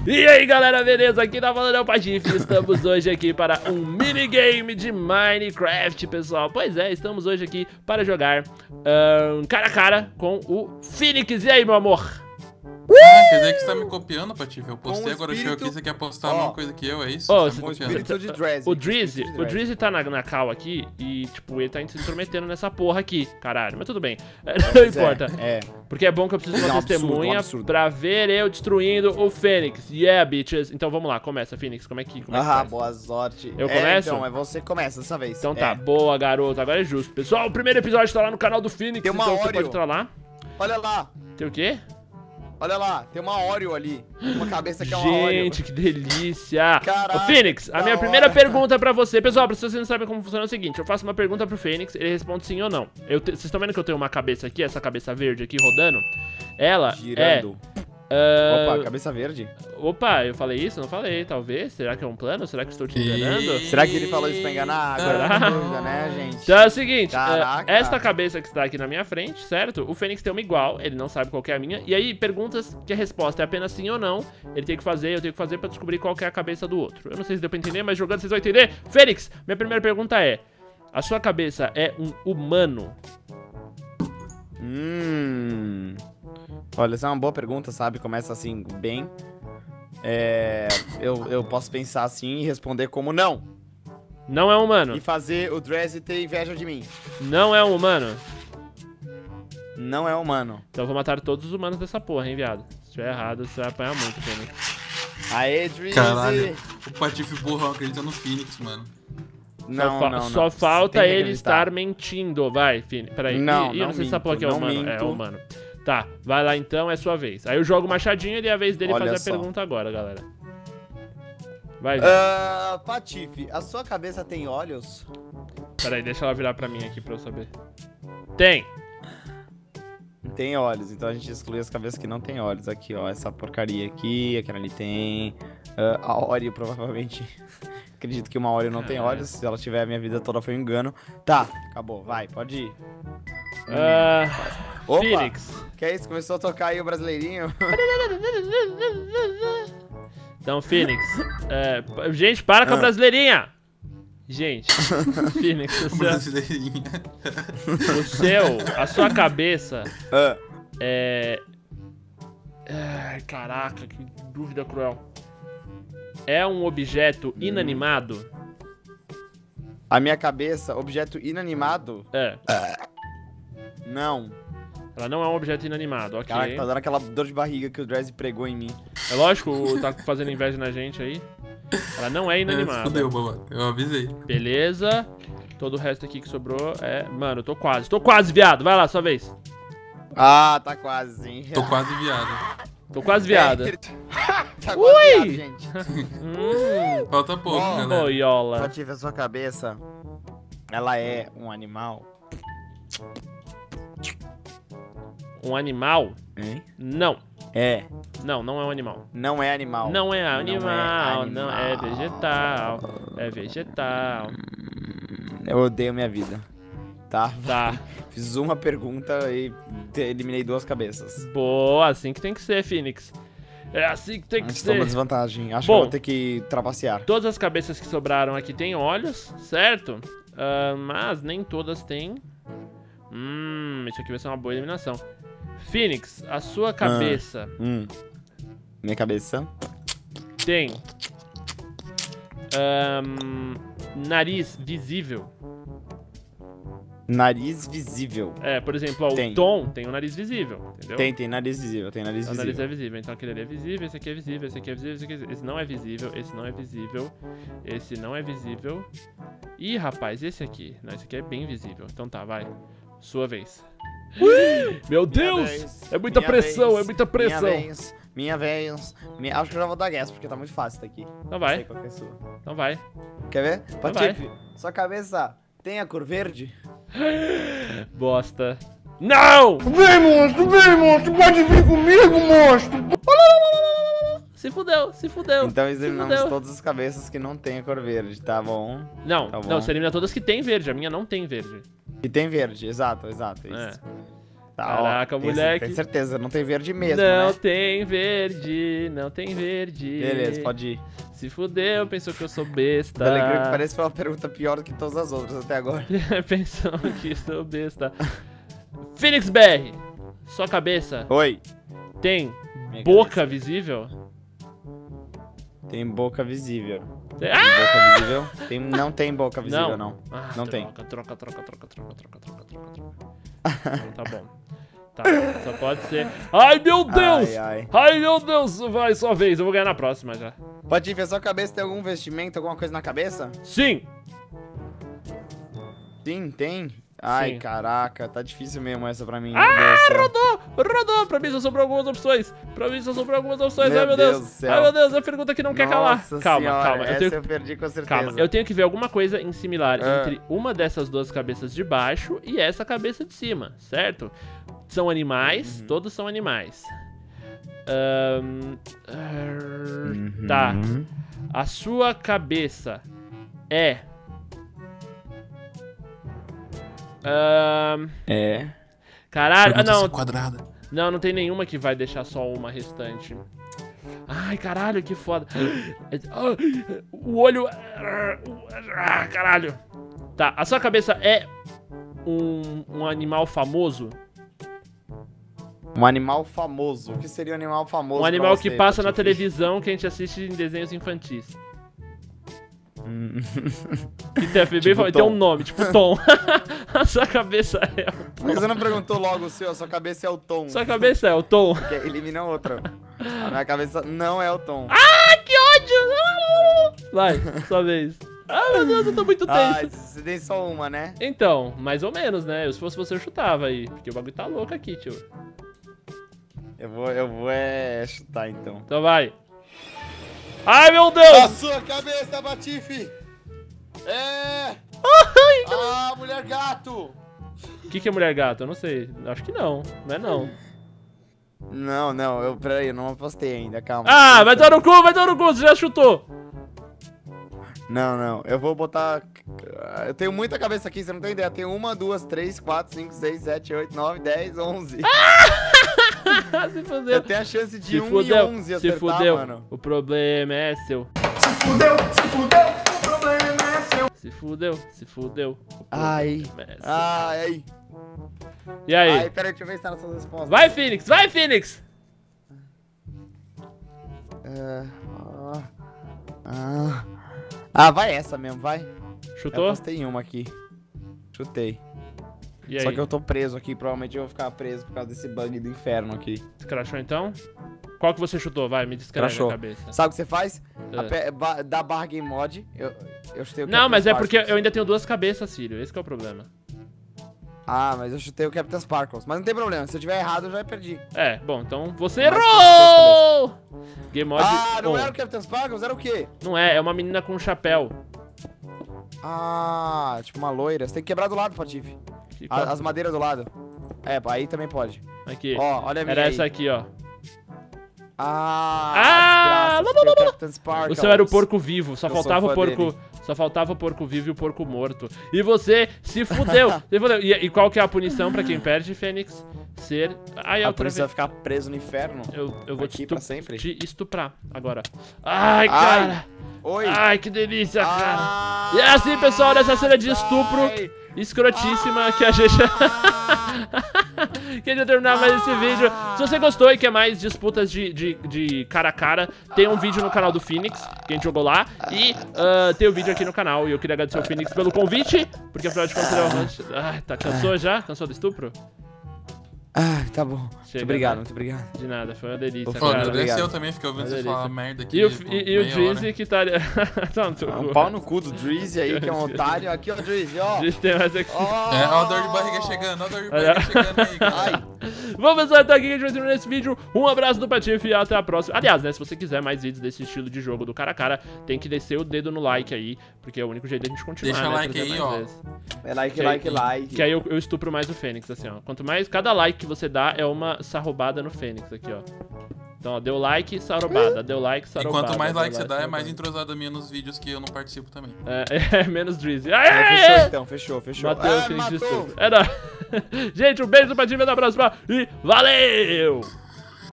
E aí galera, beleza? Aqui tá falando é o Patife. Estamos hoje aqui para um minigame de Minecraft, pessoal. Pois é, estamos hoje aqui para jogar cara a cara com o Phoenix. E aí, meu amor? Quer dizer que você tá me copiando, Patife? Eu postei, agora chegou aqui, você quer postar a mesma coisa que eu, é isso? O Drizzy tá na call aqui e, tipo, ele tá se intrometendo nessa porra aqui, caralho. Mas tudo bem, não importa. Porque é bom que eu preciso de uma testemunha pra ver eu destruindo o Fênix. Yeah, bitches. Então vamos lá, começa, Phoenix. Como é que faz? Boa sorte. Eu começo? Então, é você que começa dessa vez. Então tá, boa, garoto. Agora é justo. Pessoal, o primeiro episódio tá lá no canal do Phoenix, Tem uma então você Oreo. pode entrar lá. Olha lá. Tem o quê? Olha lá, tem uma Oreo ali. Uma cabeça que é uma Oreo. Gente, que delícia! Caraca, Ô, Phoenix, a minha da primeira hora. pergunta pra você. Pessoal, se vocês não sabem como funciona é o seguinte: eu faço uma pergunta pro Phoenix, ele responde sim ou não. Vocês estão vendo que eu tenho uma cabeça aqui, essa cabeça verde aqui rodando? Ela Girando. é... Opa, cabeça verde. Opa, eu falei isso? Não falei, talvez. Será que é um plano? Será que estou te enganando? Será que ele falou isso pra enganar? Agora Será? tem dúvida, né, gente? Então é o seguinte, Caraca. esta cabeça que está aqui na minha frente, certo? O Fênix tem uma igual, ele não sabe qual que é a minha. E aí, perguntas que a resposta é apenas sim ou não. Ele tem que fazer, eu tenho que fazer pra descobrir qual que é a cabeça do outro. Eu não sei se deu pra entender, mas jogando vocês vão entender. Fênix, minha primeira pergunta é: a sua cabeça é um humano? Olha, essa é uma boa pergunta, sabe? Começa assim, bem. Eu posso pensar assim e responder como não. Não é humano. E fazer o Drizzy ter inveja de mim. Não é um humano. Não é humano. Então eu vou matar todos os humanos dessa porra, hein, viado. Se tiver errado, você vai apanhar muito, Fênix. Aê, Drizzy. Caralho, o Patife burrão acredita no Phoenix, mano. Só falta Tem que ele acreditar. estar mentindo. Vai, Fini. Peraí. Não, eu não não sei se essa minto, porra aqui é não humano. É minto. humano. Tá, vai lá então, é sua vez. Aí eu jogo o machadinho e é a vez dele Olha fazer só. a pergunta agora, galera. Vai, Patife, a sua cabeça tem olhos? peraí, deixa ela virar pra mim aqui pra eu saber. Tem. Tem olhos, então a gente exclui as cabeças que não tem olhos. Aqui, ó, essa porcaria aqui, aquela ali tem. A Oreo, provavelmente. Acredito que uma Oreo não tem olhos. Se ela tiver, a minha vida toda foi um engano. Tá, acabou, vai, pode ir. Opa! Phoenix. Que é isso? Começou a tocar aí o brasileirinho? Então, Phoenix. Gente, para com a brasileirinha! Gente, Phoenix, Brasileirinha. a sua cabeça Ah, é... Ai, caraca, que dúvida cruel. É um objeto inanimado? a minha cabeça, objeto inanimado? É. Não. Ela não é um objeto inanimado, ok. Caraca, tá dando aquela dor de barriga que o Drizzy pregou em mim. É lógico, tá fazendo inveja na gente aí. Ela não é inanimada. Fudeu, boba. Eu avisei. Beleza. Todo o resto aqui que sobrou é... Mano, eu tô quase, viado. Vai lá, sua vez. Ah, tá quase, sim. Tô quase viado. Tô quase, viada. Tá quase Ui! viado, gente. Falta pouco, Bom, galera. Ô, Iola. Patife, a sua cabeça, ela é um animal? Um animal? Hein? Não. É. Não, não é um animal. Não é animal. Não é animal, animal. não é vegetal. É vegetal. Eu odeio minha vida. Tá? Tá. Fiz uma pergunta e eliminei duas cabeças. Boa, assim que tem que ser, Phoenix. É assim que tem que Estou ser. uma desvantagem. Acho Bom. que eu vou ter que trapacear. Todas as cabeças que sobraram aqui têm olhos, certo? Mas nem todas têm. Isso aqui vai ser uma boa eliminação. Phoenix, a sua cabeça Minha cabeça. tem nariz visível? Nariz visível. Por exemplo, ó, o Tem. Tom tem um nariz visível, entendeu? Tem nariz visível, tem nariz O nariz visível. é visível, então aquele ali é visível, esse aqui é visível, esse aqui é visível, esse aqui é visível. Esse não é visível, esse não é visível, esse não é visível. Ih, rapaz, esse aqui. Não, esse aqui é bem visível. Então tá, vai. Sua vez. Meu Deus! vez, É muita minha pressão, vez, é muita pressão. Minha vez. Acho que eu já vou dar guess, porque tá muito fácil isso daqui. Então Não sei vai, qual que é a sua. então vai. Quer ver? vai. Patife, sua cabeça tem a cor verde? Bosta. Não! Vem, monstro, pode vir comigo, monstro! Se fudeu, se fudeu. Então se eliminamos fudeu. todas as cabeças que não tem a cor verde, tá bom? Não, Tá bom. não, você elimina todas que tem verde. A minha não tem verde. E tem verde, exato, isso. Tá, Caraca, moleque. Tem certeza, não tem verde mesmo, não né? tem verde, não tem verde. Beleza, pode ir. Se fudeu, pensou que eu sou besta. Da alegria que parece que foi uma pergunta pior do que todas as outras até agora. Pensou que sou besta. Phoenix BR, sua cabeça Oi. tem Minha boca cabeça. visível? Tem boca visível. Tem- Tem boca visível? Não tem boca visível, não. Ah, Não tem. troca. Então tá bom. Tá, só pode ser. Ai, meu Deus! Ai, meu Deus! Vai, sua vez, eu vou ganhar na próxima já. Pode ver, sua cabeça tem algum vestimento, alguma coisa na cabeça? Sim! Sim, tem. Ai, Sim. caraca, tá difícil mesmo essa pra mim. Rodou! Pra mim só sobrou algumas opções. Meu Ai, meu Deus Deus! do céu. Ai, meu Deus, a pergunta que não quer calar. Nossa Calma. senhora, Eu tenho... eu perdi com certeza. Calma, eu tenho que ver alguma coisa em similar entre uma dessas duas cabeças de baixo e essa cabeça de cima, certo? São animais, todos são animais. Tá. A sua cabeça é... Caralho, não. Quadrada. Não tem nenhuma que vai deixar só uma restante. Ai, caralho, que foda. O olho... Caralho. Tá, a sua cabeça é um animal famoso? Um animal famoso. O que seria um animal famoso? Um animal pra que você, passa na Patife? televisão que a gente assiste em desenhos infantis. Que tem, Tipo tem um Tom. nome, tipo Tom. A sua cabeça é o Por que você não perguntou logo o seu? A sua cabeça é o Tom. Sua cabeça é o Tom. Que elimina outra. A minha cabeça não é o Tom. Ah, que ódio! Vai, sua vez. Ah, meu Deus, eu tô muito Ah, tenso. você tem só uma, né? Então, mais ou menos, né? Se fosse você, eu chutava aí. Porque o bagulho tá louco aqui, tio. Eu vou chutar então. Então vai. Ai, meu A Deus! sua cabeça, Patife! É! Mulher gato! O que é mulher gato? Eu não sei. Acho que não. Não é não. Não, peraí, eu não apostei ainda, calma. Ah, vai dar no cu, você já chutou. Não, eu vou botar... Eu tenho muita cabeça aqui, você não tem ideia. Tem 1, 2, 3, 4, 5, 6, 7, 8, 9, 10, 11. Se fudeu. Eu tenho a chance de Se 1 fudeu. e 11 acertar, Se fudeu. mano. O problema é seu. Se fudeu, o problema é seu. Se fudeu. O Ai. problema é seu. Ai. E aí? Ai, peraí, deixa eu ver se tá nas suas respostas. Vai, Phoenix! Vai, Phoenix! Vai essa mesmo, vai. Chutou? Eu apostei em uma aqui. Chutei. E aí? Só que eu tô preso aqui, provavelmente eu vou ficar preso por causa desse bug do inferno aqui. Crashou então? Qual que você chutou? Vai, me descreve Crashou. na cabeça. Sabe o que você faz? Da barra Game Mod, eu chutei o Não, Captain mas é porque Sparkles. eu ainda tenho duas cabeças, filho. Esse que é o problema. Ah, mas eu chutei o Captain Sparkles. Mas não tem problema, se eu tiver errado eu já perdi. É, bom, então você Mas errou! Game Mod Não on. era o Captain Sparkles, era o quê? Não é uma menina com um chapéu. Tipo uma loira. Você tem que quebrar do lado, Patife. Que- As madeiras do lado. Aí também pode. Aqui. Ó, olha a minha Era aí. essa aqui, ó. Desgraça, chutei o Captain O Sparkles. seu era o porco vivo, só Eu sou faltava o fã porco. dele. Só faltava o porco vivo e o porco morto. E você se fudeu. Se fudeu. E qual que é a punição pra quem perde, Fênix? Ser. Ai, A outra polícia vai vez. ficar preso no inferno. Eu vou aqui pra sempre. te estuprar agora. Ai, cara. Oi. Ai, que delícia, cara. E é assim, pessoal, nessa cena de estupro escrotíssima que a gente... Queria terminar mais esse vídeo. Se você gostou e quer mais disputas de cara a cara, tem um vídeo no canal do Phoenix, que a gente jogou lá. E tem o vídeo aqui no canal. E eu queria agradecer ao Phoenix pelo convite, porque afinal de contas ele é um host. Ai, tá, cansou já? Cansou do estupro? Tá bom. Chega, Muito obrigado, né? muito obrigado. De nada, foi uma delícia, Pô, Pô, cara. agradece obrigado. eu também, fiquei ouvindo Uma você delícia. falar merda aqui. E o meia Drizzy hora. que tá ali... Tá no teu Um cu. pau no cu do Drizzy aí, que é um otário. Aqui, ó, Drizzy, ó. Drizzy tem mais aqui. Ó a dor de barriga chegando, ó a dor de barriga chegando aí, cara. Bom, pessoal, até aqui que a gente vai terminar esse vídeo. Um abraço do Patife e até a próxima. Aliás, né, se você quiser mais vídeos desse estilo de jogo do cara a cara, tem que descer o dedo no like aí, porque é o único jeito da gente continuar, Deixa né, like trazer aí, mais ó. vezes. É like. Que aí eu estupro mais o Fênix, assim, ó. Quanto mais, cada like que você dá é uma sarrobada no Fênix aqui, ó. Então, ó, deu like, sarobada. Deu like, sarobada. E quanto mais like você dá, é mais entrosada minha nos vídeos que eu não participo também. Menos Drizzy. Fechou então, fechou. Matheus, gente, não. Gente, um beijo pra ti, até a próxima e valeu!